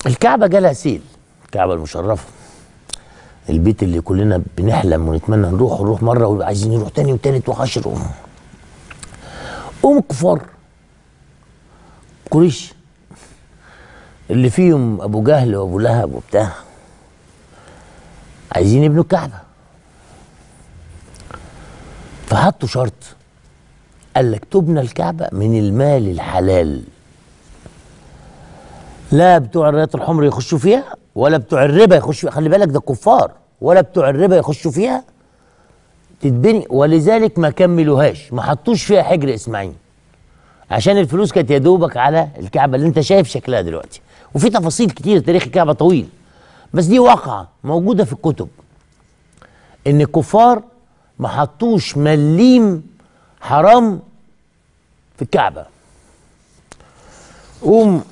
الكعبة جالها سيل، الكعبة المشرفة، البيت اللي كلنا بنحلم ونتمنى نروح مرة وعايزين نروح تاني وتالت وعشر. كفار قريش اللي فيهم أبو جهل وأبو لهب وبتاع عايزين يبنوا الكعبة، فحطوا شرط، قال لك تبنى الكعبة من المال الحلال، لا بتوع الرايات الحمر يخشوا فيها ولا بتوع الربا يخشوا فيها، خلي بالك ده كفار، ولا بتوع الربا يخشوا فيها، تتبني. ولذلك ما كملوهاش، ما حطوش فيها حجر اسماعيل، عشان الفلوس كانت يا دوبك على الكعبة اللي انت شايف شكلها دلوقتي. وفي تفاصيل كتير، تاريخ الكعبة طويل، بس دي واقعة موجودة في الكتب ان الكفار ما حطوش مليم حرام في الكعبة. قوم